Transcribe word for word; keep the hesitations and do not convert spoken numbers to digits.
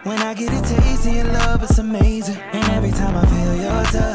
When I get a taste of your love, it's amazing. And every time I feel your touch,